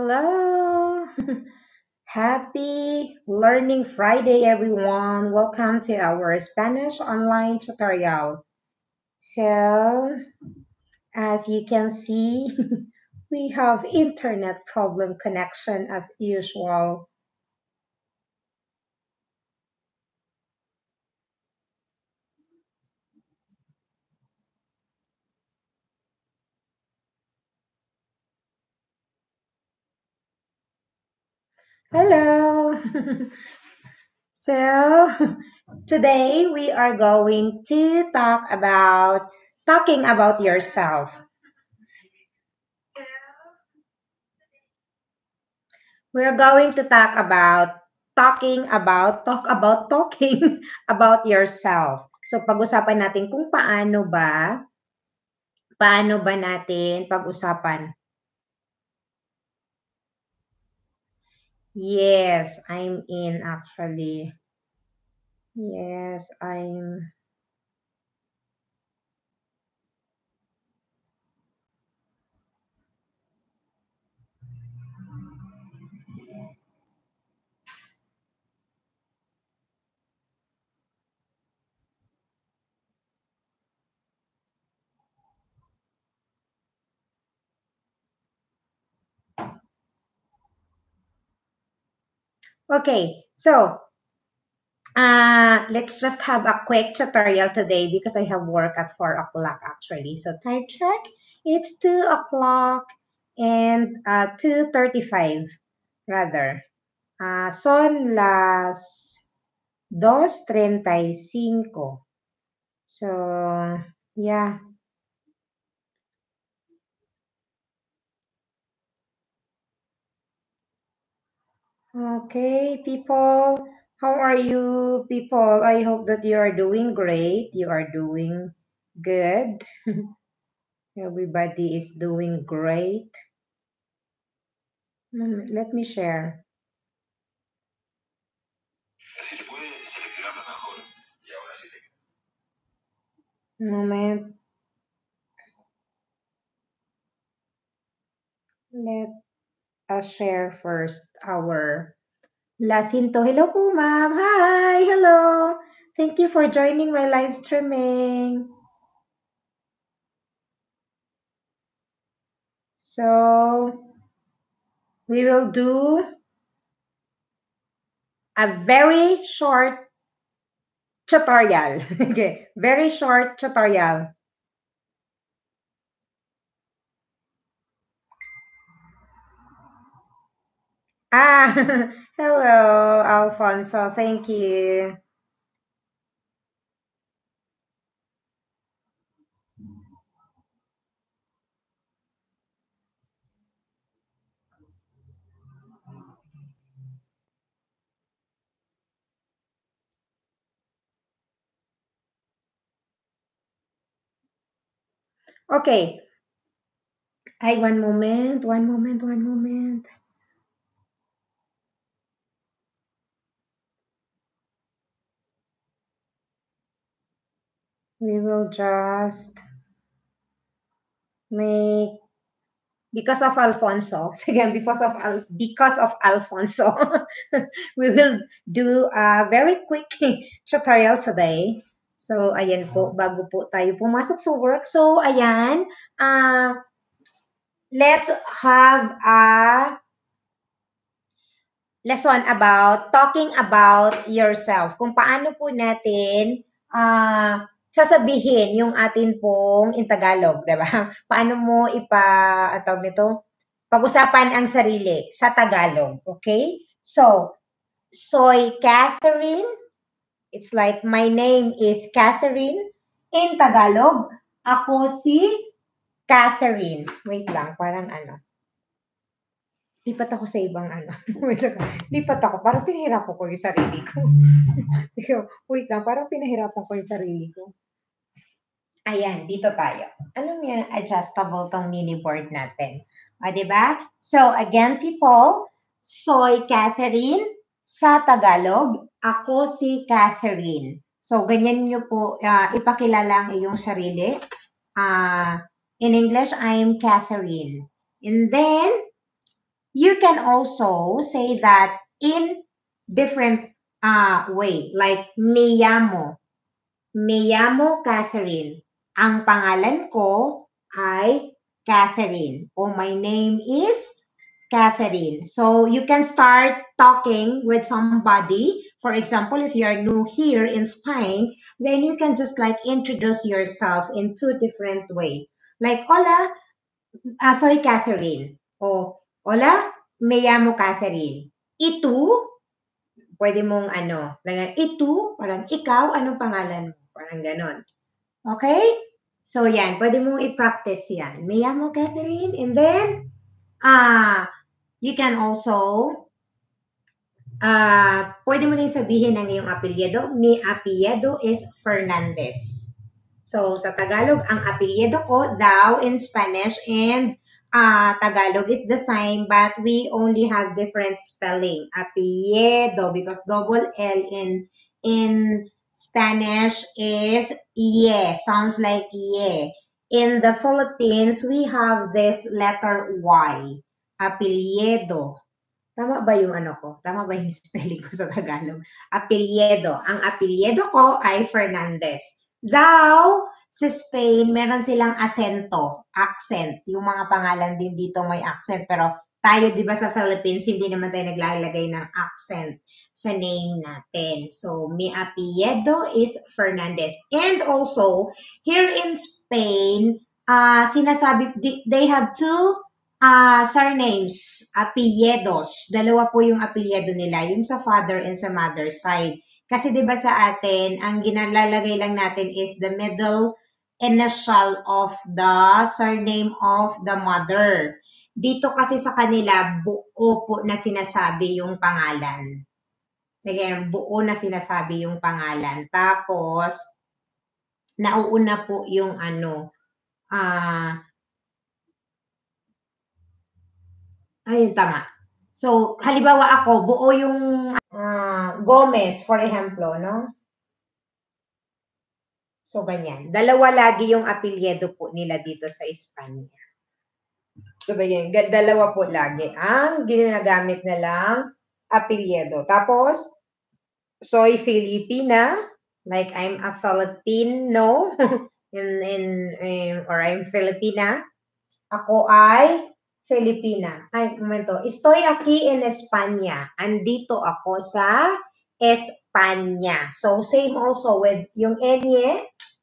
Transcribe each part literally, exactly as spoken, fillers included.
Hello. Happy Learning Friday, everyone. Welcome to our Spanish online tutorial. So, as you can see, we have internet problem connection as usual. Hello. So, today we are going to talk about talking about yourself. We're going to talk about talking about, talk about talking about yourself. So, pag-usapan natin kung paano ba, paano ba natin pag-usapan. Yes, I'm in actually. Yes, I'm. Okay, so uh, let's just have a quick tutorial today because I have work at four o'clock actually. So time check, it's two o'clock and uh, two thirty-five rather. Ah, son las dos treinta y cinco. So, yeah. Okay, people. How are you, people? I hope that you are doing great. You are doing good. Everybody is doing great. Mm, Let me share. Moment. Let us share first our Lasinto. Hello po, ma'am. Hi. Hello. Thank you for joining my live streaming. So, we will do a very short tutorial. Okay, very short tutorial. Ah, hello, Alfonso. Thank you. Okay. Ay, one moment, one moment, one moment. We will just make because of Alfonso. Again, because of Al because of Alfonso, we will do a very quick tutorial today. So, ayan po, bago po tayo pumasok sa work. So, ayan, uh, let's have a lesson about talking about yourself. Kung paano po natin uh, sasabihin yung atin pong in Tagalog, di ba? Paano mo ipa, ang tawag nito? Pag-usapan ang sarili sa Tagalog, okay? So, soy Catherine. It's like my name is Catherine. In Tagalog, ako si Catherine. Wait lang, parang ano. Lipat ako sa ibang ano. Wait lang. Lipat ako. Parang pinahirapan ko yung sarili ko. Wait lang, parang pinahirapan ko yung sarili ko. Ayan, dito tayo. Alam mo yan, adjustable tong mini board natin. O, diba? So, again, people, soy Catherine. Sa Tagalog, ako si Catherine. So, ganyan nyo po, uh, ipakilala ang iyong sarili. Uh, in English, I'm Catherine. And then, you can also say that in different uh, way, like me llamo. Me llamo Catherine. Ang pangalan ko ay Catherine. O my name is Catherine. So you can start talking with somebody. For example, if you are new here in Spain, then you can just like introduce yourself in two different ways. Like, hola, ah, soy Catherine. O, hola, me llamo Catherine. ¿Y tú? Pwede mong ano, like, itu, parang ikaw, anong pangalan mo? Parang ganon. Okay? So, yan. Pwede mong i-practice yan. Me llamo Catherine. And then, ah, you can also, ah, pwede mo din sabihin ang iyong apelyido. Mi apelyido is Fernandez. So, sa Tagalog, ang apelyido ko daw in Spanish and uh, Tagalog is the same, but we only have different spelling. Apelyido, because double L in in Spanish is ye, sounds like ye. In the Philippines, we have this letter Y, apelyido. Tama ba yung ano ko? Tama ba yung spelling ko sa Tagalog? Apelyido. Ang apelyido ko ay Fernandez. Daw, sa Spain, meron silang asento, accent. Yung mga pangalan din dito may accent. Pero tayo, di ba sa Philippines, hindi naman tayo naglalagay ng accent sa name natin. So, mi apelyido is Fernandez. And also, here in Spain, uh, sinasabi, they have two Ah, surnames, apelyidos. Dalawa po yung apelyido nila, yung sa father and sa mother side. Kasi 'di ba sa atin, ang ginalalagay lang natin is the middle initial of the surname of the mother. Dito kasi sa kanila, buo po na sinasabi yung pangalan. Again, buo na sinasabi yung pangalan. Tapos, nauuna po yung ano, ah, ayun, tama. So, halimbawa ako, buo yung uh, Gomez, for example, no? So, ganyan. Dalawa lagi yung apelyido po nila dito sa Espanya. So, ganyan. Dalawa po lagi ang ginagamit na lang apelyido. Tapos, soy Filipina, like I'm a Filipino, in, in, in, or I'm Filipina. Ako ay Filipina. Ay, momento. Estoy aquí en España. Andito ako sa España. So, same also with yung enye.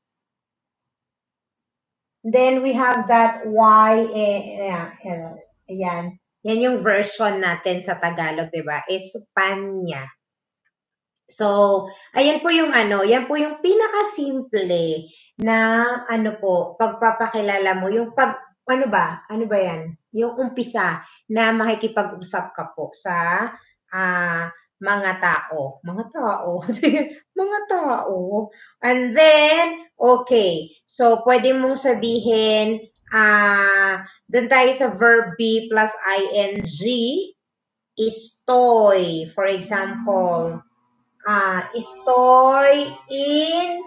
Then, we have that Y. Eh, eh, ayan. Yan yung version natin sa Tagalog, di ba? España. So, ayan po yung ano, yan po yung pinaka-simple na ano po, pagpapakilala mo, yung pag, ano ba, ano ba yan? Yung umpisa na makikipag-usap ka po sa uh, mga tao. Mga tao. mga tao. And then, okay. So, pwede mong sabihin, uh, dun tayo sa verb be plus ing, estoy. For example, Ah, estoy in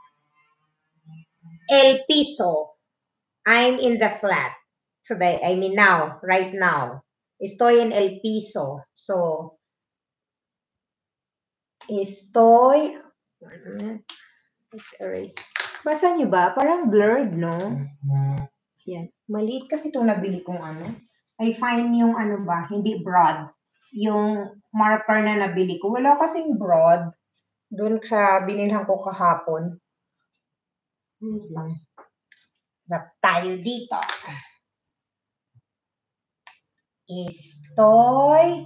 el piso. I'm in the flat. So, that, I mean now, right now. Estoy en el piso. So, estoy, let's erase. Basa nyo ba? Parang blurred, no? Yan. Maliit kasi itong nabili kong ano. I find yung ano ba, hindi broad. Yung marker na nabili ko. Wala kasing broad. Doon sa binilhan ko kahapon. Wait lang. Rap tayo dito. Estoy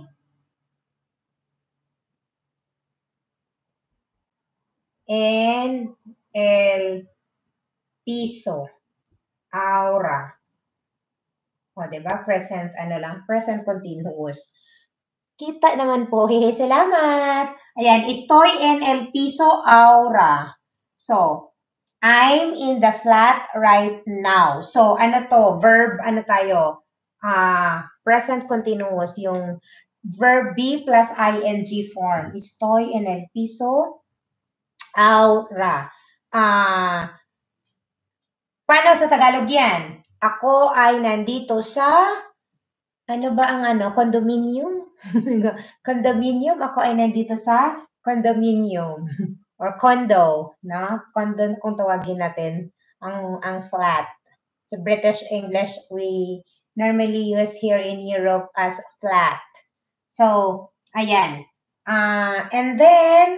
en el piso. Ahora. O, diba? Present, ano lang? Present continuous. Kita naman po. Hehe, salamat. Ayan. Estoy en el piso ahora. So, I'm in the flat right now. So, ano to? Verb, ano tayo? Uh, present continuous. Yung verb be plus ing form. Estoy en el piso ahora. Ah, paano sa Tagalog yan? Ako ay nandito sa Ano ba ang ano, condominium? Condominium, ako ay nandito sa condominium or condo, no? Condo kung tawagin natin ang ang flat. Sa British English, we normally use here in Europe as flat. So, ayan. Uh, and then,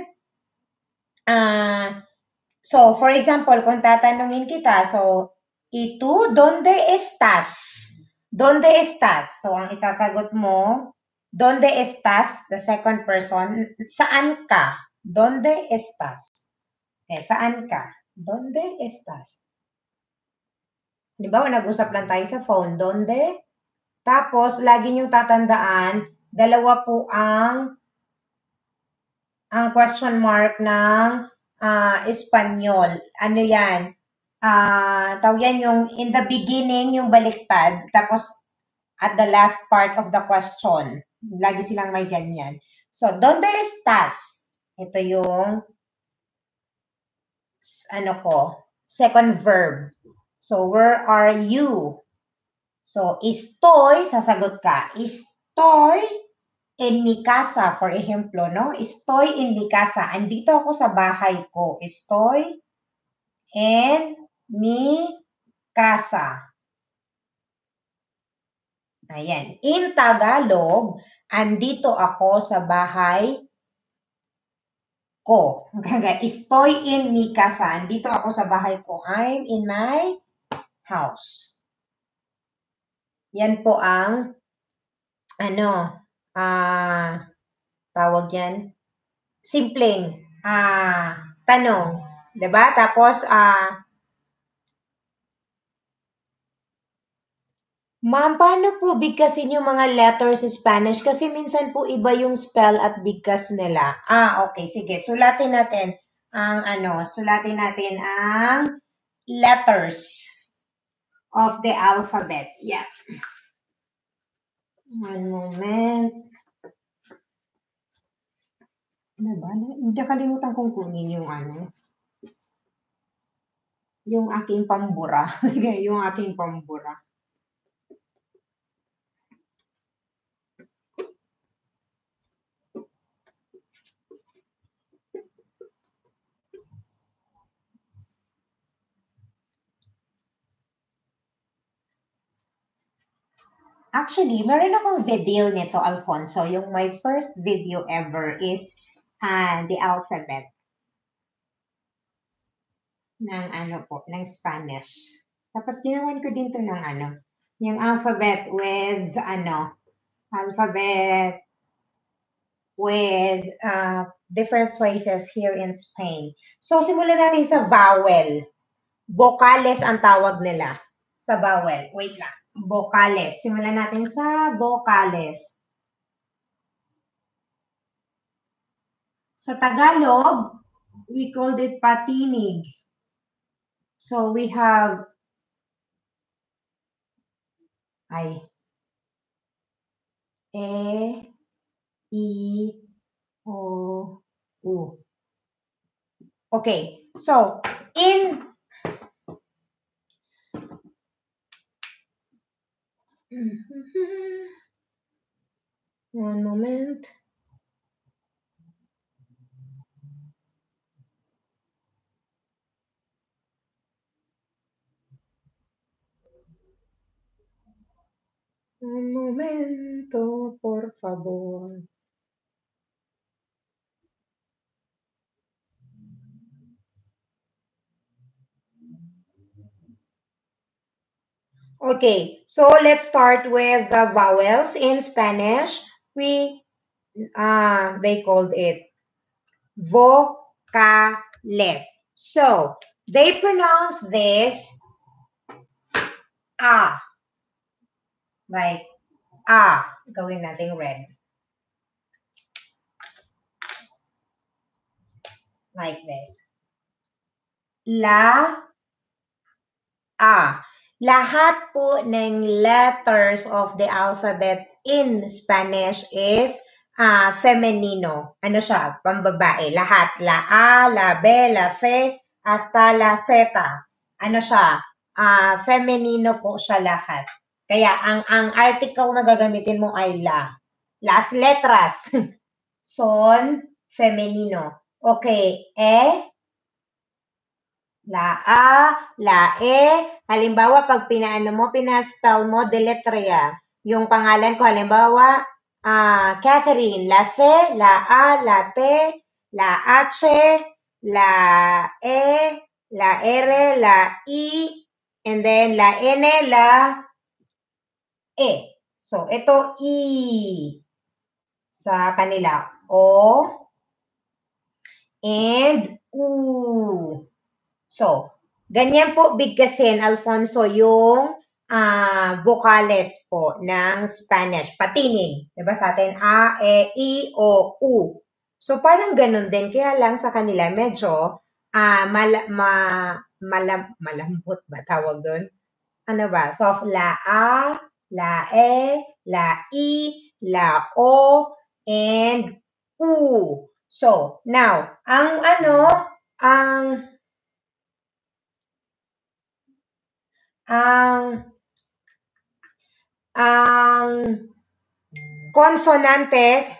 uh, so for example, kung tatanungin kita, so, itu, donde estás? Donde estás? So, ang isasagot mo, donde estás? The second person, saan ka? Donde estás? Okay, saan ka? Donde estás? Halimbawa, nag-usap lang tayo sa phone, donde? Tapos, lagi niyong tatandaan, dalawa po ang ang question mark ng ah, Espanyol. Ano yan? Ah, tawag yan yung in the beginning, yung baliktad. Tapos, at the last part of the question. Lagi silang may ganyan. So, donde estás? Ito yung ano ko, second verb. So, where are you? So, estoy, sasagot ka, estoy en mi casa, for ejemplo, no? Estoy en mi casa. Andito ako sa bahay ko. Estoy en mi casa. Ayan. In Tagalog, andito ako sa bahay ko. Estoy en mi casa. Andito ako sa bahay ko. I'm in my house. Yan po ang ano, ah, tawag yan, simpleng ah, tanong. 'Di ba? Tapos, ah, ma'am, paano po bigkasin yung mga letters sa Spanish? Kasi minsan po iba yung spell at bigkas nila. Ah, okay. Sige. Sulatin natin ang ano, sulatin natin ang letters of the alphabet. Yeah. One moment. Ano ba? Hindi kalimutan kong kunin yung ano, yung aking pambura. Sige, yung aking pambura. Actually, meron akong video nito, Alfonso. Yung my first video ever is uh, the alphabet ng ano po, ng Spanish. Tapos ginawan ko din to ng ano, yung alphabet with ano, alphabet with uh, different places here in Spain. So, simulan natin sa vowel. Vocales ang tawag nila sa vowel. Wait lang. Vocales. Simulan natin sa vocales. Sa Tagalog, we called it patinig. So, we have ay, E, I, O, U. Okay. So, in one moment. Un momento, por favor. Okay, so let's start with the vowels. In Spanish, we, uh, they called it vocales. So, they pronounce this A. Like, A. Gawin natin red. Like this. La, A. Lahat po ng letters of the alphabet in Spanish is uh, femenino. Ano siya? Pambabae. Lahat. La A, la B, la C, hasta la Z. Ano siya? Uh, femenino po siya lahat. Kaya ang ang article na gagamitin mo ay la. Las letras. Son femenino. Okay, e, la a, la e. Halimbawa, pag pinaano mo, pinaspell mo, deletrea. Yung pangalan ko, halimbawa, ah, Catherine, la C, la A, la T, la H, la E, la R, la I, and then la N, la E. So, ito I sa kanila. O and U. So, ganyan po bigkasin, Alfonso, yung ah, vocales po ng Spanish. Patinig. Diba sa atin? A, E, I, O, U. So, parang ganun din. Kaya lang sa kanila, medyo ah, mal ma malam malambot ba tawag doon? Ano ba? Soft la A, la E, la I, la O, and U. So, now, ang ano, ang ang ang consonantes,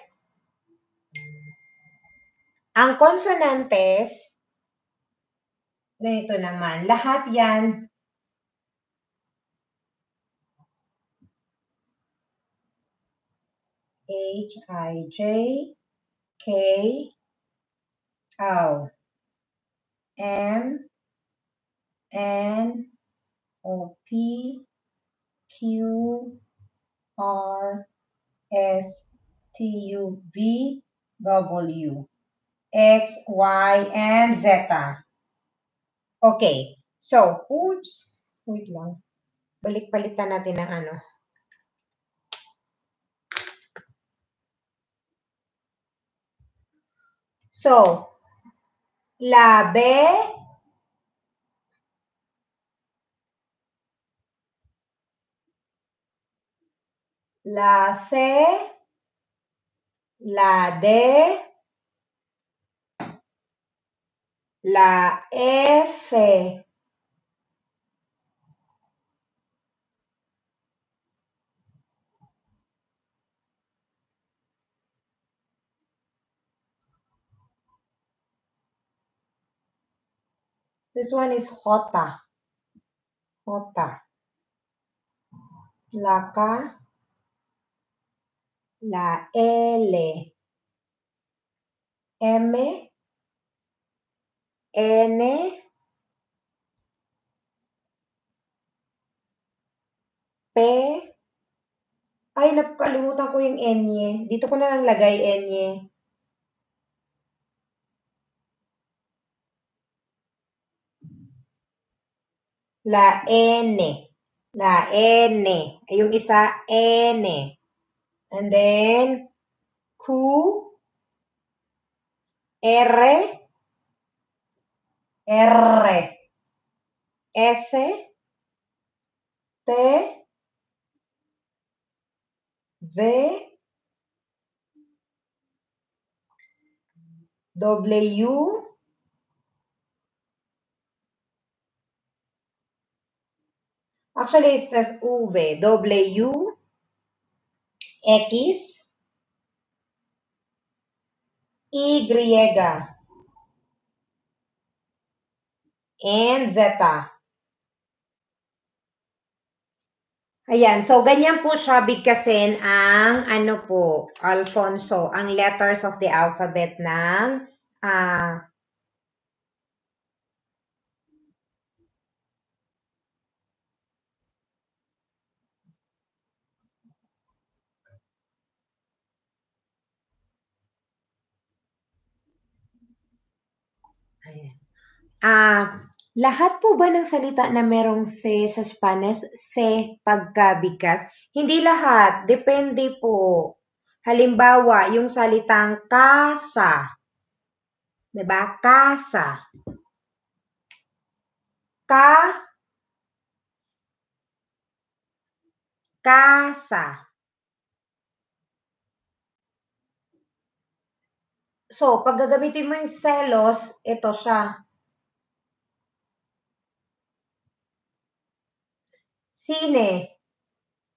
ang consonantes, ganito naman, lahat yan, H, I, J, K, L, M, N, O, P, Q, R, S, T, U, V, W, X, Y, and Z. Okay. So, oops. Wait lang. Balik-balikan natin ng ano. So, la B, la C, la D, la F, this one is J, J, la K, la L, M, N, P, ay, nakalimutan ko yung N. Dito ko na lang lagay N. La N. La N. Yung isa, N. And then, Q, R, R, S, T, V, W, actually it's just V, W, X, Y, and Z. Ayan, so ganyan po siya bigkasin ang ano po, Alfonso, ang letters of the alphabet ng ah ayan. Ah, lahat po ba ng salita na merong se sa Spanish, se pagkabigkas? Hindi lahat, depende po. Halimbawa, yung salitang casa, 'di ba? Casa. Ka, casa. So, pag gagamitin mo yung selos, ito siya. Sine.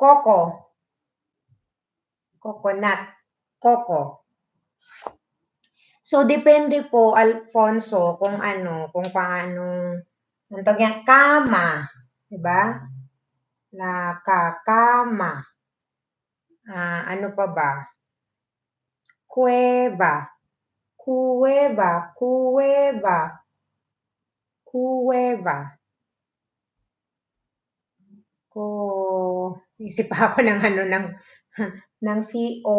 Coco. Coconut. Coco. So, depende po, Alfonso, kung ano, kung paano, ang tawag yan, kama. Diba? Nakakama. Ah, ano pa ba? Cueva. Cueva. Cueva. Cueva. Ko, isip ako ng ano, ng, ng C O.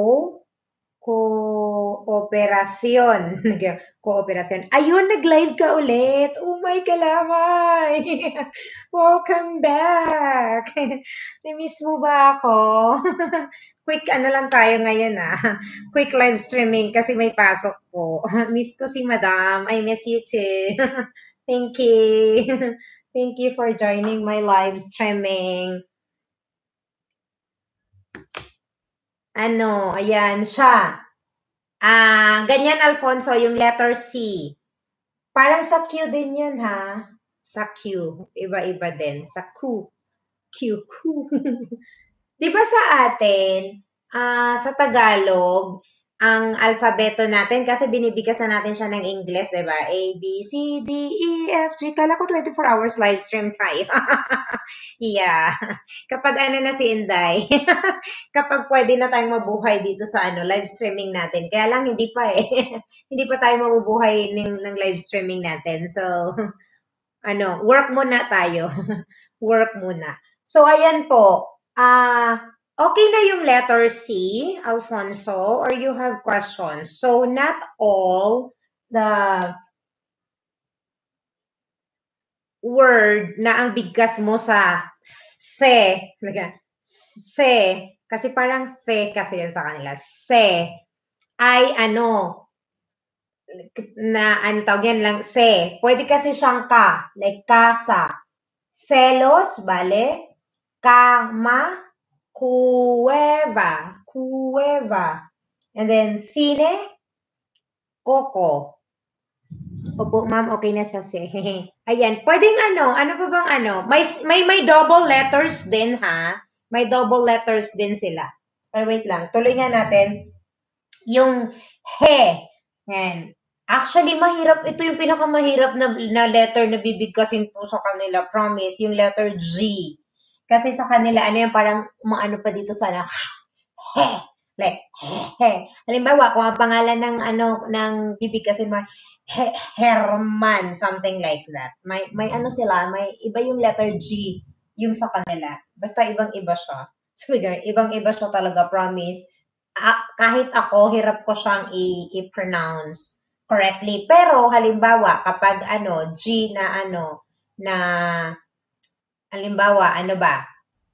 Kooperasyon. Kooperasyon. Ayun, nag-live ka ulit. Oh my kalamay. Welcome back. Na-miss mo ba ako? Quick ano lang tayo ngayon ah. Quick live streaming kasi may pasok po. Miss ko si Madam. I miss you too. Thank you. Thank you for joining my live streaming. Ano, ayan siya. Ah, ganyan Alfonso, yung letter C. Parang sa Q din yan ha. Sa Q. Iba-iba din. Sa Q. Q. Q. Di ba sa atin, ah, sa Tagalog, ang alfabeto natin, kasi binibigkas na natin siya ng English, di ba? A, B, C, D, E, F, G. Kala ko twenty-four hours live stream tayo. Yeah. Kapag ano na si Inday, kapag pwede na tayong mabuhay dito sa ano live streaming natin. Kaya lang hindi pa eh. Hindi pa tayo mabubuhay ng, ng live streaming natin. So, ano, work muna tayo. Work muna. So, ayan po. Ah, okay na yung letter C, Alfonso, or you have questions? So, not all the word na ang bigkas mo sa se, se, kasi parang se kasi yan sa kanila, se, ay ano, na ano tawag yan lang, se, pwede kasi siyang ka, like casa, celos, bale, cama, cueva, cueva, and then cine, coco. Opo, ma'am, okay na sa se. Ayan, pwedeng ano, ano pa bang ano, may, may, may double letters din ha, may double letters din sila. Ay, wait lang, tuloy nga natin. Yung he, yan. Actually, mahirap, ito yung pinakamahirap na, na letter na bibigkasin po sa kanila, promise, yung letter G. Kasi sa kanila, ano yung parang maano pa dito sana, he, like, he. Halimbawa, kung ang pangalan ng, ano, ng bibigkasin mo, he, Herman, something like that. May, may ano sila, may iba yung letter G, yung sa kanila. Basta ibang-iba siya. So, ibang-iba siya talaga, promise. Ah, kahit ako, hirap ko siyang i-pronounce correctly. Pero, halimbawa, kapag ano, G na ano, na, halimbawa, ano ba?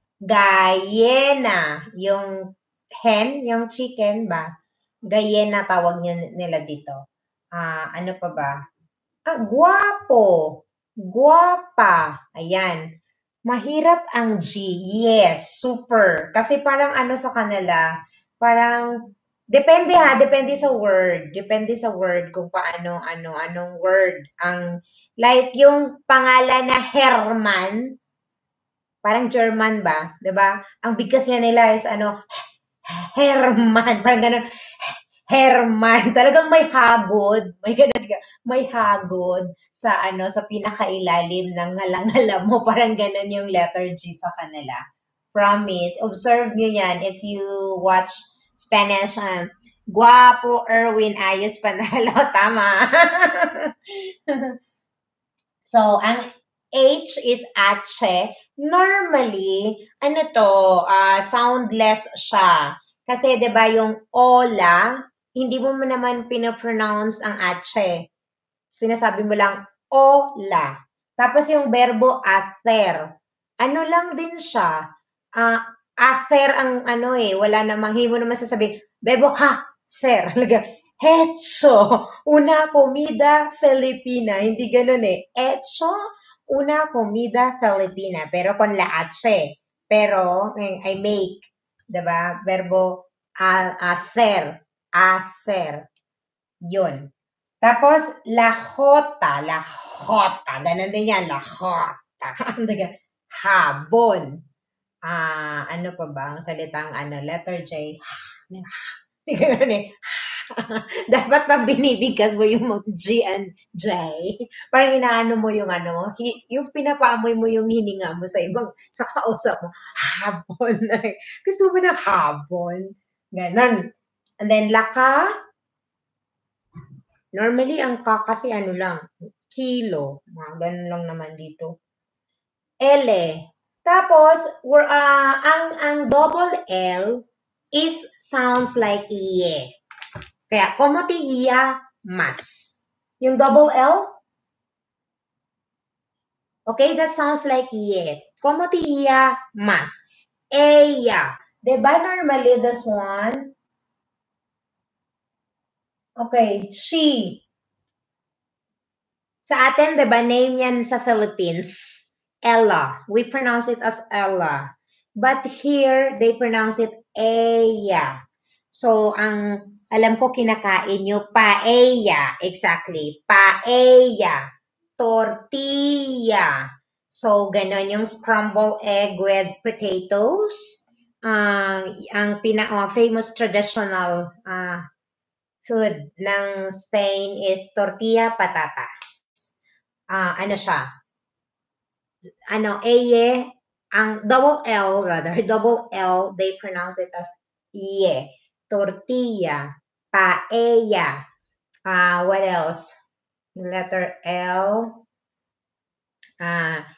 Gallina, yung hen, yung chicken ba? Gallina tawag nila dito. Ah, ano pa ba? Ah, guwapo. Guwapa. Ayan. Mahirap ang G. Yes, super. Kasi parang ano sa kanila, parang, depende ha, depende sa word. Depende sa word kung paano, ano, anong word. Ang, like yung pangalan na Herman, parang German ba? 'Di ba? Ang bigkas niya nila is ano, Herman. Parang ganun. Herman. Talagang may hagod. May ganun ka. May hagod sa ano, sa pinakailalim ng ngalang-ngala mo. Parang ganun yung letter G sa kanila. Promise. Observe nyo yan if you watch Spanish. Um, Guapo, Erwin, ayos panalo. Tama. So, ang H is ache. Normally, ano to, uh, soundless siya. Kasi 'di ba yung ola, hindi mo naman pinopronounce ang ache. Sinasabi mo lang ola. Tapos yung verbo ather. Ano lang din siya. Uh, ather ang ano eh, wala namang, hindi mo naman sasabihin, verbo ka, sir. Hecho, una comida Filipina. Hindi ganun eh. Hecho, una comida Filipina. Pero con la H. Pero, eh, I make. Diba? Verbo a, hacer. Hacer. Yun. Tapos, la jota. La jota. Ganun din yan. La jota. Habon. Ah, ano pa ba ang salitang ano, letter J? Ganun eh. Dapat pag binibigkas mo yung mag G and J, parang inaano mo yung ano, hi- yung pinapaamoy mo yung hininga mo sa ibang, sa kausap mo, habon. Gusto mo ng habon. Ganon. And then, laka, normally ang ka kasi ano lang, kilo. Mga ganun lang naman dito. Ele. Tapos, we're, ah, ang, ang double L is sounds like ye. Kaya, como te iya mas. Yung double L, okay, that sounds like ye. Como te iya mas. Ella. Diba normally this one? Okay, she. Sa atin, diba, name yan sa Philippines. Ella. We pronounce it as Ella. But here, they pronounce it Ella. So, ang alam ko kinakain nyo, paella. Exactly. Paella. Tortilla. So, ganon yung scrambled egg with potatoes. Uh, ang pina oh, famous traditional uh, food ng Spain is tortilla patata. Ah, ano siya? Ano, eye, ang double L rather, double L, they pronounce it as iye. Tortilla, paella. Ah, what else? Letter L. Ah,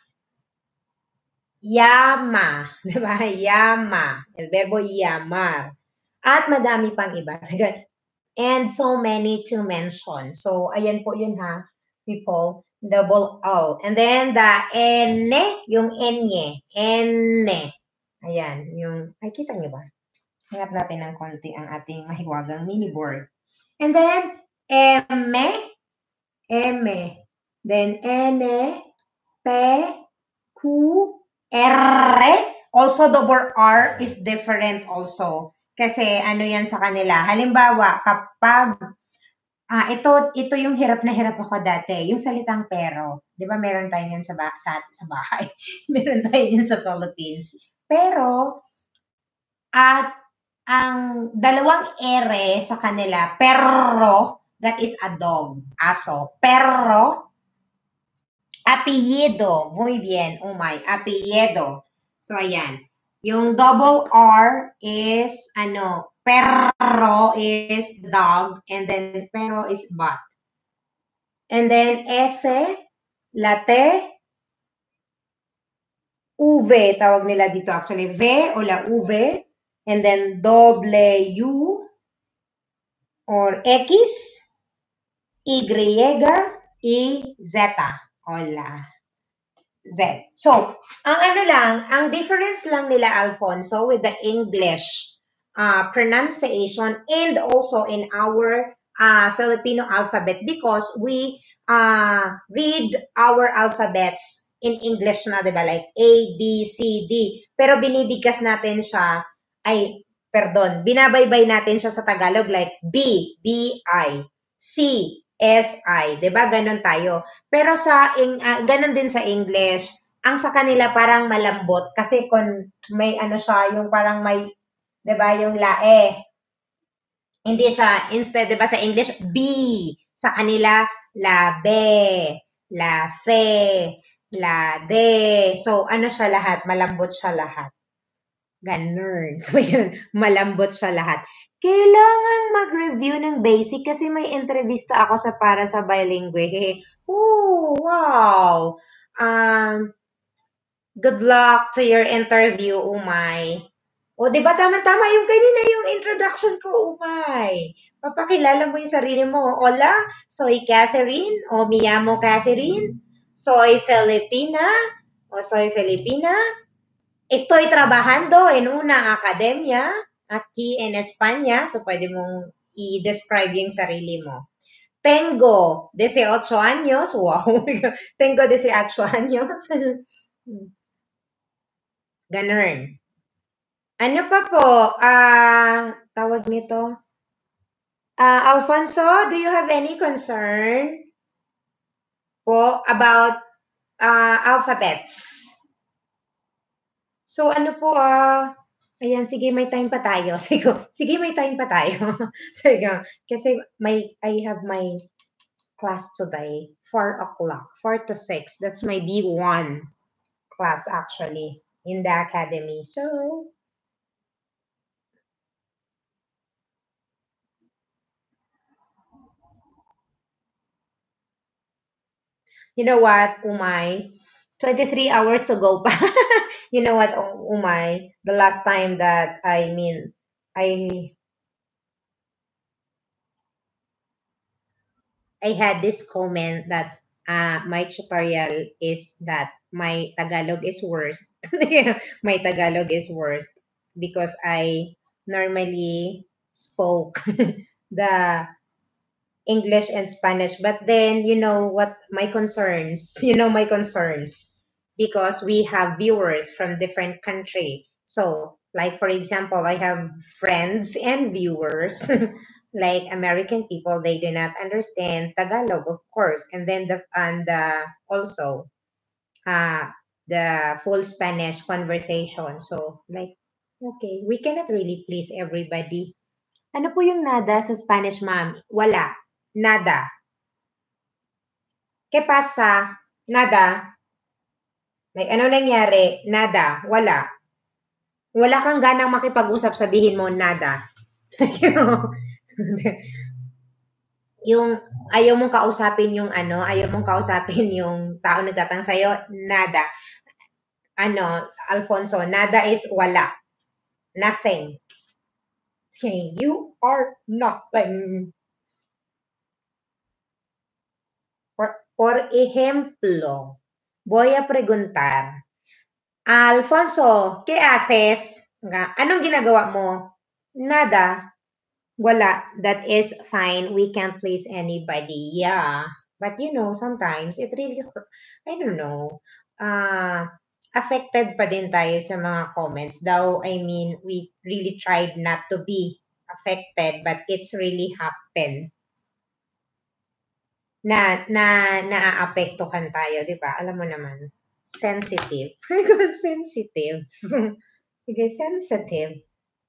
llama, 'di ba? Llama, el verbo llamar. At madami pang iba. And so many to mention. So, ayan po yun ha, people. Double O. And then the N, yung N, N. Ayan, yung, ay kita nyo ba? Hanap natin ng konti ang ating mahiwagang mini board. And then, M, M. Then N, P, Q, R. Also, double R is different also. Kasi ano yan sa kanila. Halimbawa, kapag Ah, ito ito yung hirap na hirap ako dati, yung salitang pero. 'Di ba meron tayo niyan sa ba sa sa bahay, meron tayo niyan sa Philippines. Pero, at ang dalawang ere sa kanila, perro, that is a dog, aso. Perro, apelyido, muy bien, oh my, apelyido. So, ayan. Yung double R is, ano, perro is dog, and then pero is bat. And then S, la T, V, tawag nila dito actually, V o la V, and then W or X, Y, I, Z, o la Z. So, ang ano lang, ang difference lang nila, Alfonso, with the English uh, pronunciation and also in our uh, Filipino alphabet because we uh, read our alphabets in English na, di ba? Like A, B, C, D. Pero binibigkas natin siya, ay, pardon, binabaybay natin siya sa Tagalog like B, B, I, C, S, I. Di ba? Ganon tayo. Pero sa, in, uh, ganon din sa English. Ang sa kanila parang malambot kasi kung may ano siya, yung parang may, di ba, yung lae. Hindi siya, instead, di ba, sa English, B. Sa kanila, labe, lafe, lade. So, ano siya lahat? Malambot siya lahat. Ganun. So, yun, malambot siya lahat. Kailangan mag-review ng basic kasi may entrevista ako sa para sa bilingue. Oh, wow. Um, good luck to your interview, Umay. O, di ba tama-tama yung kanina yung introduction ko, Umay. Papakilala mo yung sarili mo. Hola, soy Catherine o me llamo Catherine. Soy Filipina o soy Filipina. Estoy trabajando en una academia aquí en España. So, pwede mong i-describe yung sarili mo. Tengo dieciocho años. Wow. Tengo dieciocho años. Ganun. Ano pa po? Ah, tawag nito? Ah, Alfonso, do you have any concern po about ah, alphabets? So ano po, ah, ayan sige may time pa tayo. Sige, sige may time pa tayo. Sige, kasi may I have my class today, four o'clock, four to six. That's my B one class actually in the academy. So, you know what, Umay? twenty-three hours to go pa. You know what, Umay? The last time that I mean, I I had this comment that uh, my tutorial is that my Tagalog is worst. My Tagalog is worst because I normally spoke the English and Spanish. But then, you know what my concerns, you know my concerns, because we have viewers from different country. So, like for example, I have friends and viewers, like American people, they do not understand Tagalog, of course, and then the and the, also uh the full Spanish conversation. So, like, okay, we cannot really please everybody. Ano po yung nada sa Spanish, ma'am? Wala. Nada. ¿Qué pasa? Nada. Like, ano nangyari? Nada. Wala. Wala kang ganang makipag-usap, sabihin mo, nada. Yung ayaw mong kausapin yung ano, ayaw mong kausapin yung tao nagtatang sa'yo, nada. Ano, Alfonso, nada is wala. Nothing. Okay, you are nothing. Por, por ejemplo, voy a preguntar, Alfonso, ¿qué haces? Nga, anong ginagawa mo? Nada. Wala. That is fine. We can't please anybody. Yeah. But you know, sometimes it really, hurt- I don't know, uh, affected pa din tayo sa mga comments. Though, I mean, we really tried not to be affected, but it's really happened na, na, naaapektuhan tayo, di ba? Alam mo naman, sensitive. My God, sensitive. Okay, sensitive.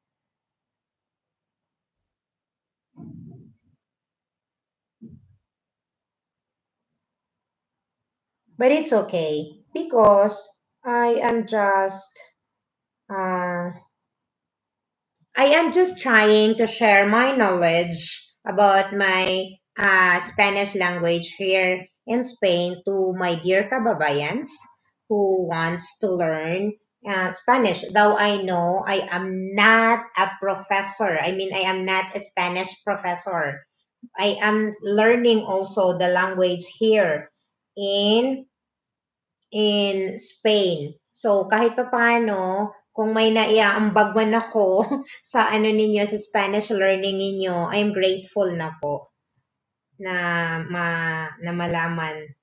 But it's okay because I am just uh, I am just trying to share my knowledge about my uh, Spanish language here in Spain to my dear kababayans who wants to learn uh, Spanish. Though I know I am not a professor. I mean, I am not a Spanish professor. I am learning also the language here in in Spain. So, kahit papaano, kung may naiaambag man ako sa ano ninyo, sa Spanish learning ninyo, I'm grateful na po na, ma, na malaman.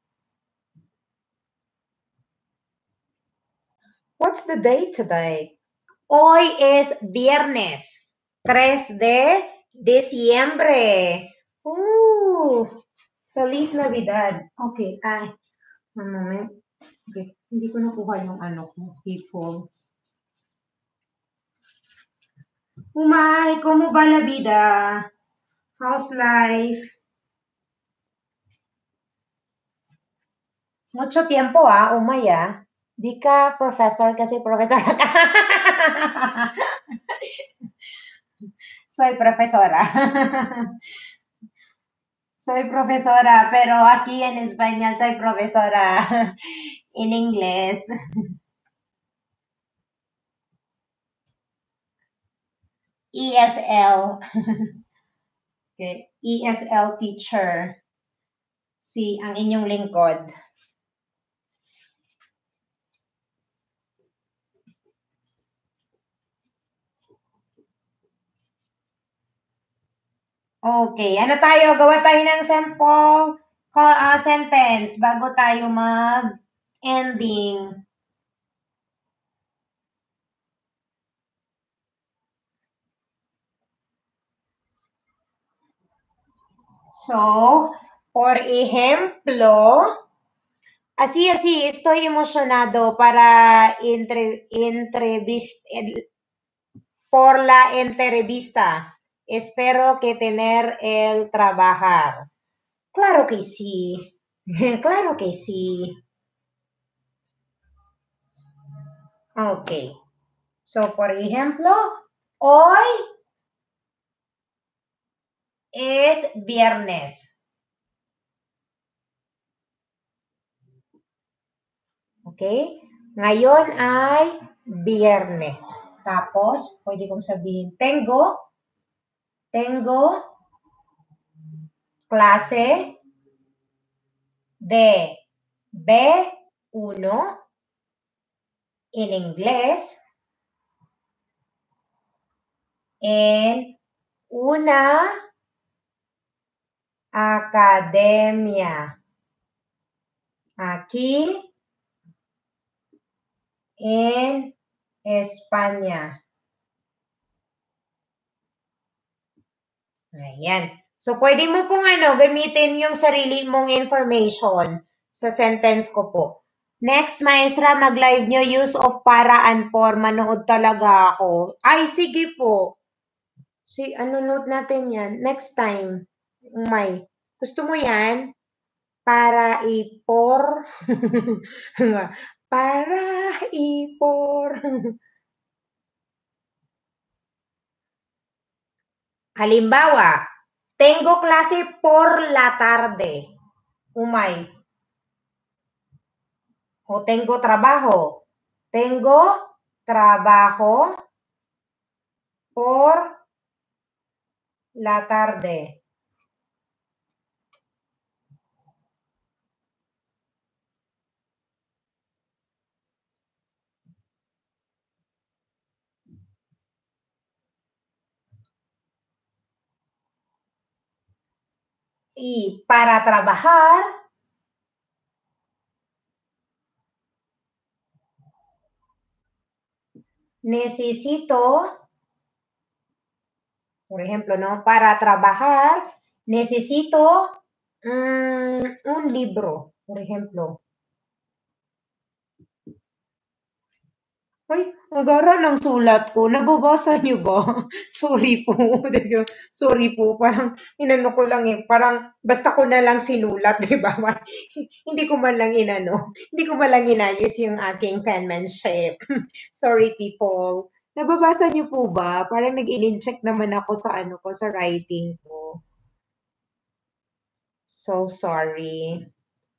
What's the date today? Hoy es viernes, tres de diciembre. Ooh, Feliz Navidad. Okay, ay, one moment. Okay, hindi ko nakuha yung ano ko, people. Umay, ¿cómo va la vida? How's life? Mucho tiempo, ah, Umay, ah. Di ka professor kasi professor ka. Soy profesora. Soy profesora, pero aquí en España soy profesora en inglés. E S L. Okay. E S L teacher. Si ang inyong lingkod. Okay, ano tayo? Gawa tayo ng sample ko- ah, sentence bago tayo mag-ending. So, por ejemplo, Así, así, estoy emocionado para entre, entrevis- el- por la entrevista. Espero que tener el trabajar. Claro que sí. Claro que sí. Ok. So, por ejemplo, hoy es viernes. Ok? Ngayon ay viernes. Tapos, pwede kong sabihin, tengo, tengo clase de B uno en inglés en una academia aquí en España. Ayan. So, pwede mo pong ano, gamitin yung sarili mong information sa sentence ko po. Next, maestra, mag-live nyo, use of para and for, manood talaga ako. Ay, sige po. Si, ano note natin yan? Next time. May. Gusto mo yan? Para ipor. Para ipor. Halimbawa, tengo clase por la tarde. Umay. O tengo trabajo. Tengo trabajo por la tarde. Y para trabajar, necesito, por ejemplo, ¿no? Para trabajar, necesito mm, un libro, por ejemplo. Ay, ang gara ng sulat ko. Nababasa niyo ba? Sorry po. Sorry po. Parang inano ko lang eh. Parang basta ko na lang sinulat, di ba? Parang, hindi ko man lang inano. Hindi ko man lang inayos yung aking penmanship. Sorry people. Nababasa niyo po ba? Parang nag-in-check naman ako sa ano ko, sa writing ko. So sorry.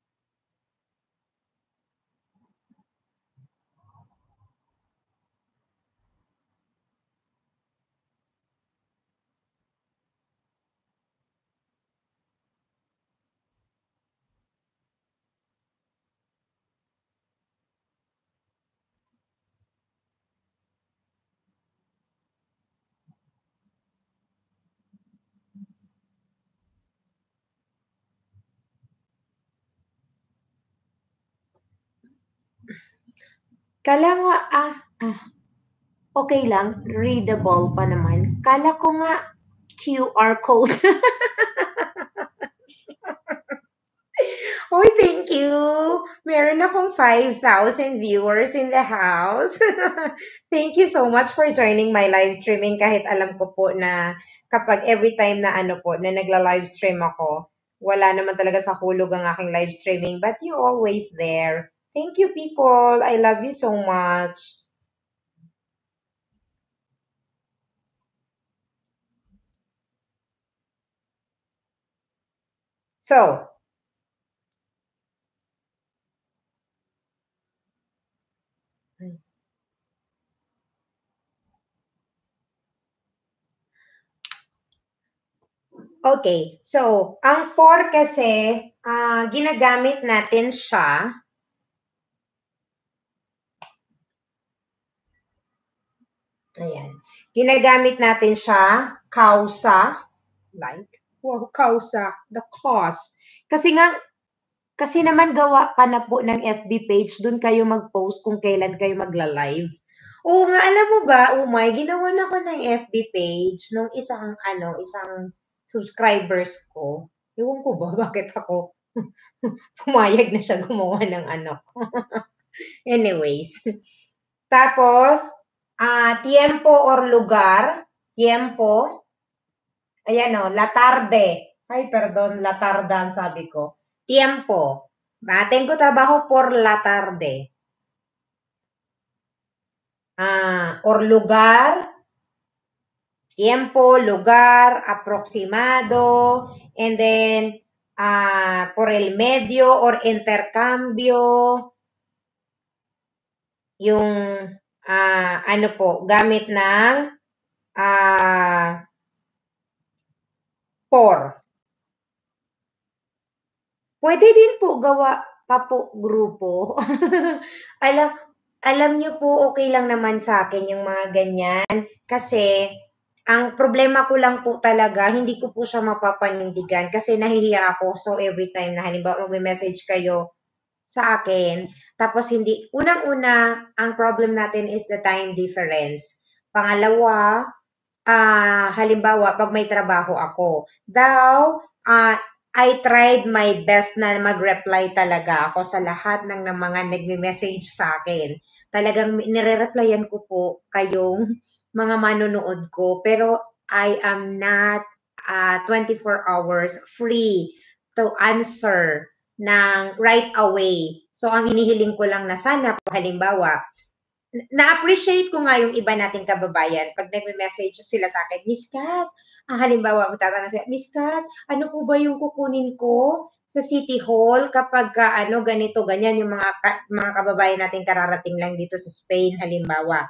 Kala nga, ah, ah, okay lang, readable pa naman. Kala ko nga Q R code. Uy, thank you. Meron akong five thousand viewers in the house. Thank you so much for joining my live streaming kahit alam ko po na kapag every time na ano po, na nagla-live stream ako, wala naman talaga sa hulog ang aking live streaming, but you always there. Thank you, people. I love you so much. So, okay. So, ang for kasi, ah, ginagamit natin siya. Ayan. Ginagamit natin siya, kausa, like, wow, kausa, the cause. Kasi nga, kasi naman gawa ka na po ng F B page, dun kayo mag-post kung kailan kayo magla-live. Oo nga, alam mo ba, umay, ginawa na ko ng F B page nung isang, ano, isang subscribers ko. Ewan ko ba, bakit ako? Pumayag na siya gumawa ng ano ko. Anyways. Tapos, ah, tiempo or lugar. Tiempo. Ayan o, la tarde. Ay, perdón, la tarde ang sabi ko. Tiempo. Ah, tengo trabajo por la tarde. Ah, or lugar. Tiempo, lugar, aproximado, and then ah, por el medio or intercambio, yung ah, ano po, gamit ng ah, por. Pwede din po gawa ka po grupo. Alam alam niyo po, okay lang naman sa akin yung mga ganyan, kasi ang problema ko lang po talaga, hindi ko po siya mapapanindigan kasi nahihiya ako. So, every time na halimbawa magme-message kayo sa akin, tapos hindi unang-una, ang problem natin is the time difference. Pangalawa, ah, halimbawa 'pag may trabaho ako, daw, ah, I tried my best na mag-reply talaga ako sa lahat ng ng mga nagme-message sa akin. Talagang nire-replyan ko po kayong mga manonood ko, pero I am not, ah, twenty-four hours free to answer ng right away. So, ang hinihiling ko lang na sana po halimbawa na-appreciate ko nga yung iba nating kababayan 'pag nagme-message sila sa akin, "Miss Kat," ah, halimbawa magtatanong sila, "Miss Kat, ano po ba yung kukunin ko sa City Hall kapagka ano, ganito, ganyan," yung mga ka mga kababayan nating kararating lang dito sa Spain halimbawa.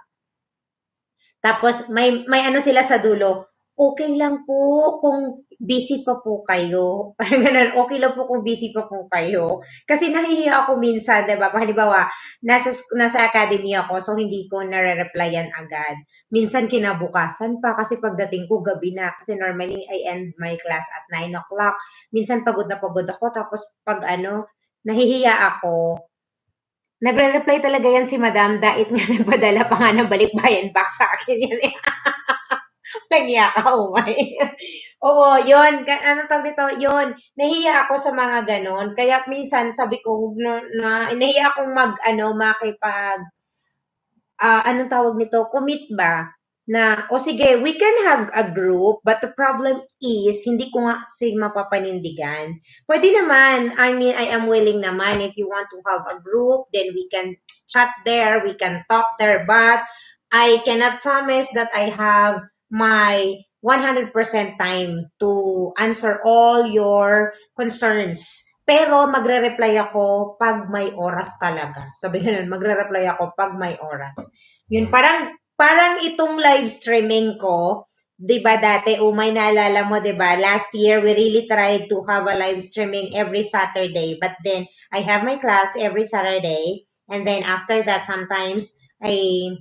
Tapos may may ano sila sa dulo, "Okey lang po kung busy pa po kayo." Parang gano'n, "Okey lang po kung busy pa po kayo." Kasi nahihiya ako minsan, 'di ba, halimbawa nasa sk nasa academy ako, so hindi ko nare-replyan agad. Minsan kinabukasan pa kasi pagdating ko gabi na, kasi normally I end my class at nine o'clock. Minsan pagod na pagod ako, tapos 'pag ano, nahihiya ako. Nagre-reply talaga yan si madam, dait nga nagpadala pa nga ng balikbayan back sa akin yan eh. Nahiya ka, umay. Oo, yun. Ka anong tawag nito? Yun, nahihiya ako sa mga gano'n. Kaya minsan sabi ko na, na nahihiya akong mag-ano, makipag, ah, anong tawag nito? Commit ba? Na, o sige, we can have a group, but the problem is, hindi ko nga si mapapanindigan. Pwede naman, I mean, I am willing naman if you want to have a group, then we can chat there, we can talk there, but I cannot promise that I have my one hundred percent time to answer all your concerns. Pero magre-reply ako pag may oras talaga. Sabi ganun, magre-reply ako pag may oras. Yun, parang parang itong live streaming ko, 'di ba dati, umay naalala mo 'di ba? Last year we really tried to have a live streaming every Saturday, but then I have my class every Saturday, and then after that sometimes I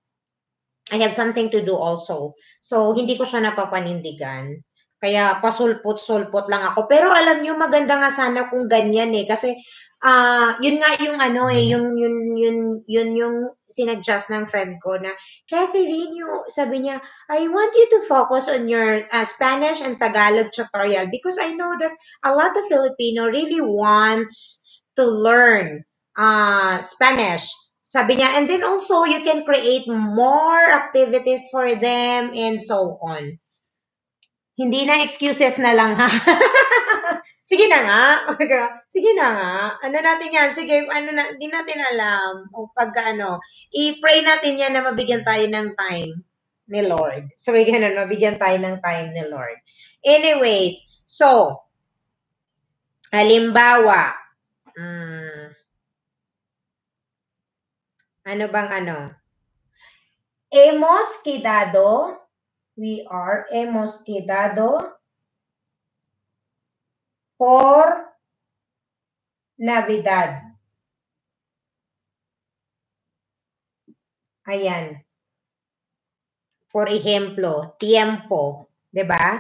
I have something to do also. So, hindi ko siya napapanindigan. Kaya pasulpot-sulpot lang ako. Pero alam niyo, maganda nga sana kung ganyan eh. Kasi, ah, yun nga yung ano eh, yung, yun, yun, yun yung sinadjust ng friend ko na, Catherine, yung, sabi niya, I want you to focus on your uh, Spanish and Tagalog tutorial because I know that a lot of Filipino really wants to learn uh, Spanish. Sabi niya, and then also you can create more activities for them and so on. Hindi na excuses na lang ha. Sige na nga. Sige na nga. Ano natin yan? Sige, ano na, hindi natin alam. O pag ano, i-pray natin yan na mabigyan tayo ng time ni Lord. So, ganun, mabigyan tayo ng time ni Lord. Anyways, so, halimbawa, hmm, ano bang ano? Hemos quedado, we are, hemos quedado por Navidad. Ayan. For ejemplo, tiempo, 'di ba?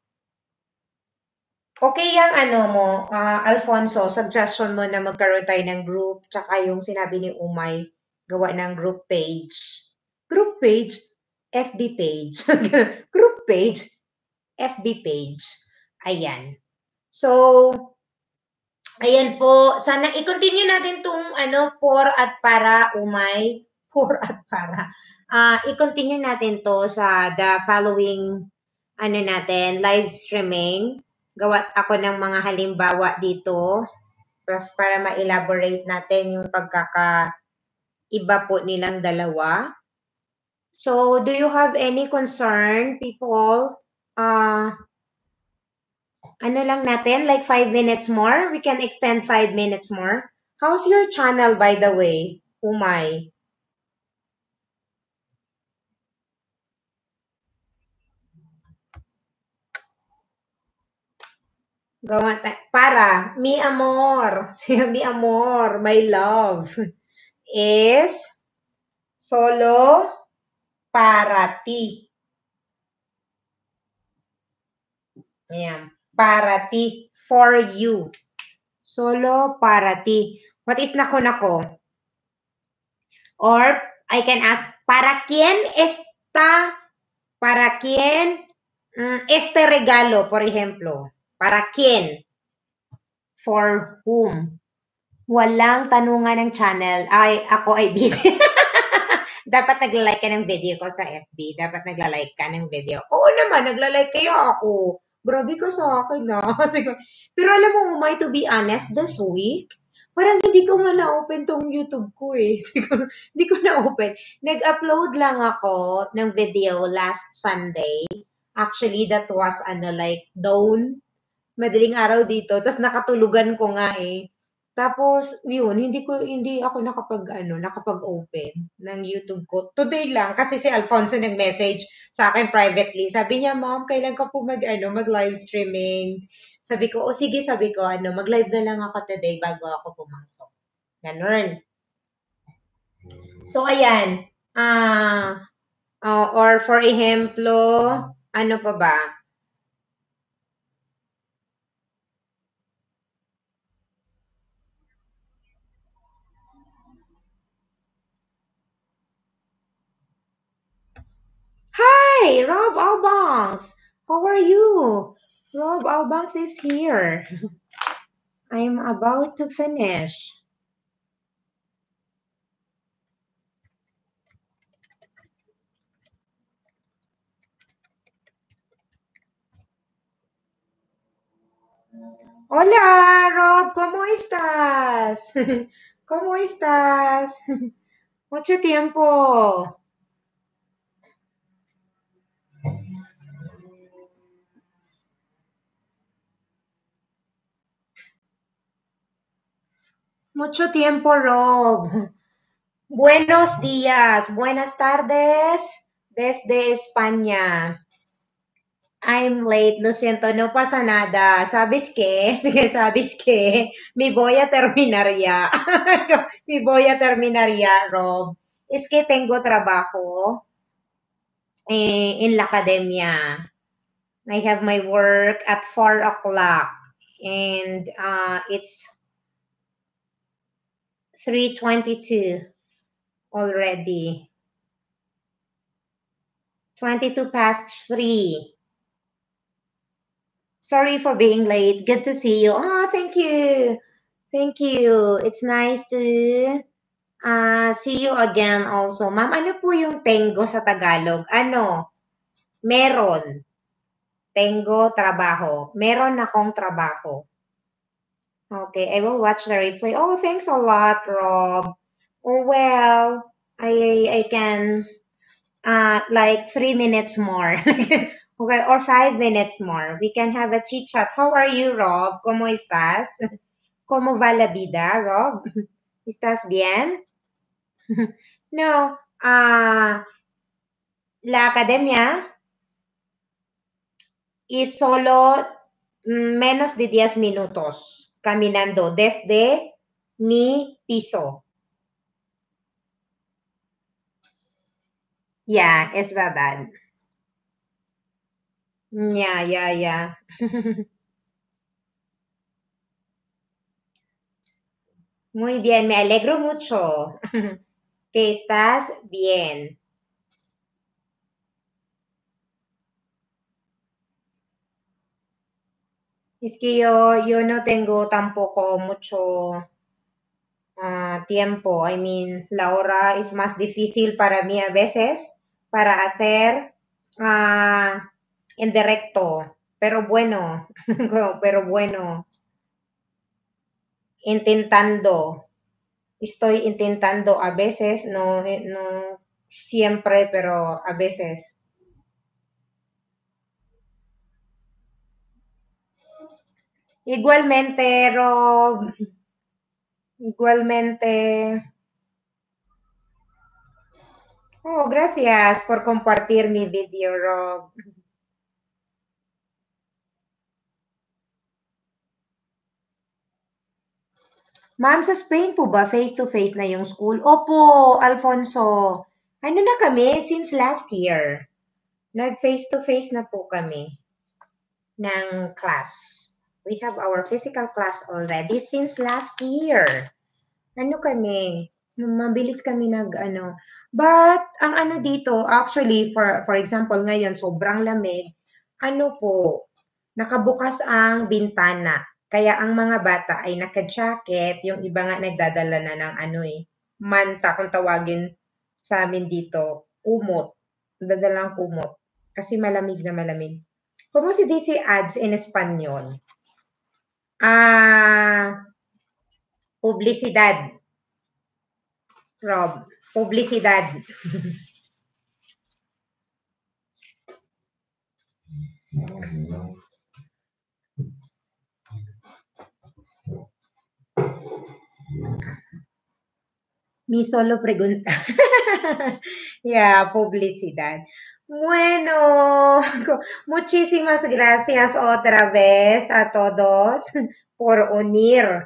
Okay yang ano mo, ah, Alfonso, suggestion mo na magkaroon tayo ng group, tsaka yung sinabi ni Umay, gawa ng group page. Group page? F B page. Group page? F B page. Ayan. So, Ayan po, sana i-continue natin 'tong ano, for at para, umay, for at para. Ah, i-continue natin 'to sa the following ano natin, live streaming. Gawa ako ng mga halimbawa dito, plus para ma-elaborate natin yung pagkakaiba po nilang dalawa. So, do you have any concern, people? Ah, ano lang natin, like five minutes more? We can extend five minutes more. How's your channel, by the way? Umay. Gawa ta para, mi amor, si mi amor, my love, is solo para ti. Ayan, para ti, for you. Solo para ti. What is nako-nako? Or I can ask, ¿para quién está, para quién mm, este regalo, por ejemplo? ¿Para quién? For whom? Walang tanungan ng channel. Ay, ako ay busy. Dapat nagla-like ka ng video ko sa F B. Dapat nagla-like ka ng video. Oo naman, nagla-like kayo ako. Grabe ka sa akin, na. Pero alam mo, Umay, to be honest, this week, parang hindi ko nga na-open tong YouTube ko eh. Hindi ko na-open. Nag-upload lang ako ng video last Sunday. Actually, that was ano like dawn. Madaling araw dito. Tapos nakatulugan ko nga eh. Tapos, yun, hindi ko, hindi ako nakapag, ano, nakapag-open ng YouTube ko. Today lang, kasi si Alfonso nag-message sa akin privately. Sabi niya, ma'am, kailan ka po mag, ano, mag-live streaming? Sabi ko, o sige, sabi ko, ano, mag-live na lang ako today bago ako pumasok. Ganun. So, ayan. Ah, uh, or for ejemplo, ano pa ba? Hi, Rob Albanks. How are you? Rob Albanks is here. I'm about to finish. Hola, Rob, ¿cómo estás? ¿Cómo estás? Mucho tiempo. Mucho tiempo, Rob. Buenos días, buenas tardes desde España. I'm late, lo siento, no pasa nada. ¿Sabes qué? Sige, ¿sabes qué? Me voy a terminar ya. Me voy a terminar ya, Rob. Es que tengo trabajo eh, en la academia. I have my work at four o'clock and uh, it's three twenty-two already. twenty-two past three. Sorry for being late. Good to see you. Oh, thank you. Thank you. It's nice to uh, see you again also. Ma'am, ano po yung tengo sa Tagalog? Ano? Meron. Tengo trabajo. Meron akong trabajo. Okay, I will watch the replay. Oh, thanks a lot, Rob. Oh, well, I I can uh like three minutes more. Okay, or five minutes more. We can have a chit chat. How are you, Rob? ¿Cómo estás? ¿Cómo va la vida, Rob? ¿Estás bien? No, ah, la academia es solo mm, menos de diez minutos caminando desde mi piso. Ya, es verdad. Ya, ya, ya. Muy bien, me alegro mucho que estás bien. Es que yo, yo no tengo tampoco mucho ah, tiempo. I mean, la hora es más difícil para mí a veces para hacer ah, en directo. Pero bueno, pero bueno, intentando. Estoy intentando a veces, no, eh, no siempre, pero a veces. Igualmente, Rob, igualmente. Oh, gracias por compartir mi video, Rob. Ma'am, sa Spain po ba face-to-face na yung school? Opo, Alfonso. Ano na kami since last year? Nag-face-to-face na po kami ng class. We have our physical class already since last year. Ano kami, mabilis kami nag ano. But ang ano dito, actually for for example ngayon sobrang lamig, ano po, nakabukas ang bintana. Kaya ang mga bata ay naka-jacket, yung iba nga nagdadala na ng ano eh, manta kung tawagin sa amin dito, kumot. Nagdadala ng kumot. Kasi malamig na malamig. ¿Cómo se dice ads en español? Ah, publicidad. Rob, publicidad. Mi solo pregunta. Yeah, publicidad. Bueno, muchísimas gracias otra vez a todos por unir.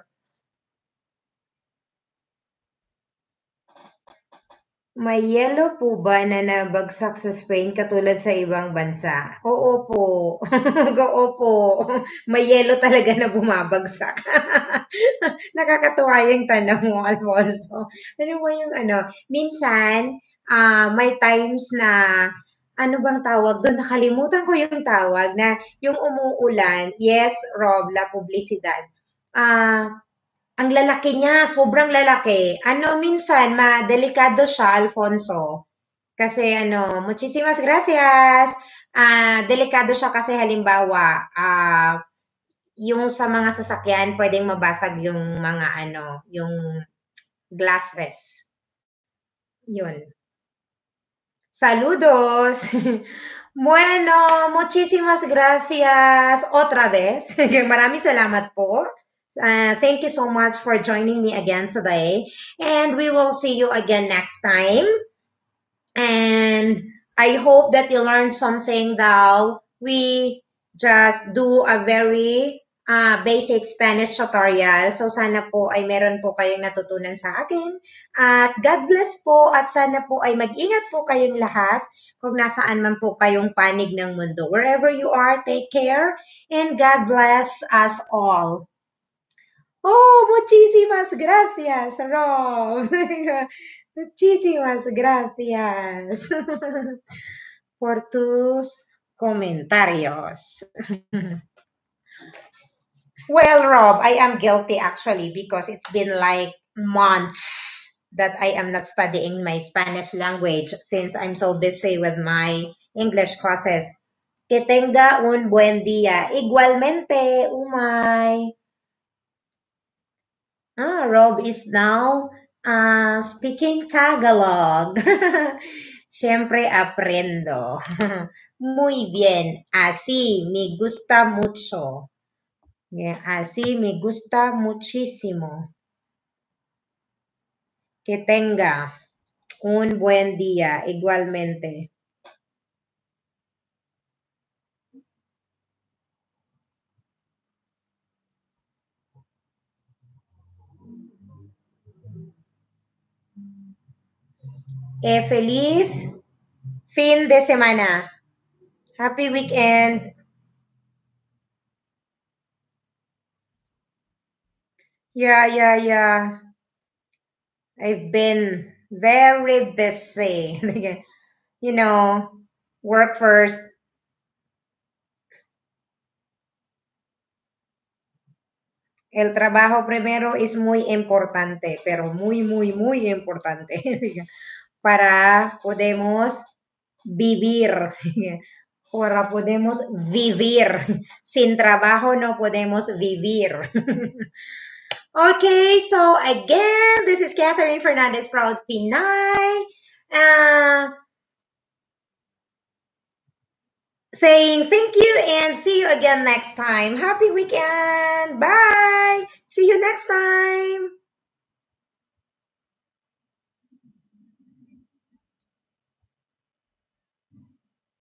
May yelo po ba na nabagsak sa Spain katulad sa ibang bansa? Oo po. Oo po. May yelo talaga na bumabagsak. Nakakatuwa yung tanong mo, Alfonso. Ano ba yung ano? Minsan, ah, may times na ano bang tawag doon? Nakalimutan ko yung tawag na yung umuulan. Yes, Rob, la publicidad. Ah, ang lalaki niya, sobrang lalaki. Ano, minsan, madelikado siya, Alfonso. Kasi ano, muchísimas gracias. Ah, delikado siya kasi halimbawa, ah, yung sa mga sasakyan, pwedeng mabasag yung mga ano, yung glasses. Yun. Saludos. Bueno, muchísimas gracias otra vez. Maraming salamat po. Uh, thank you so much for joining me again today. And we will see you again next time. And I hope that you learned something though. We just do a very uh, basic Spanish tutorial. So sana po ay meron po kayong natutunan sa akin. At God bless po at sana po ay mag-ingat po kayong lahat kung nasaan man po kayong panig ng mundo. Wherever you are, take care and God bless us all. Oh, muchísimas gracias, Rob. Muchísimas gracias por tus comentarios. Well, Rob, I am guilty actually because it's been like months that I am not studying my Spanish language since I'm so busy with my English classes. Que tenga un buen día. Igualmente, umay. Ah, Rob is now uh, speaking Tagalog. Siempre aprendo. Muy bien. Así me gusta mucho. Yeah, así me gusta muchísimo. Que tenga un buen día igualmente. Eh, feliz fin de semana. Happy weekend. Yeah, yeah, yeah. I've been very busy. You know, work first, El trabajo primero es muy importante, pero muy, muy, muy importante para podemos vivir, para podemos vivir. Sin trabajo no podemos vivir. Okay, so again, this is Catherine Fernandez from Pinay. Uh, saying thank you and see you again next time. Happy weekend. Bye. See you next time.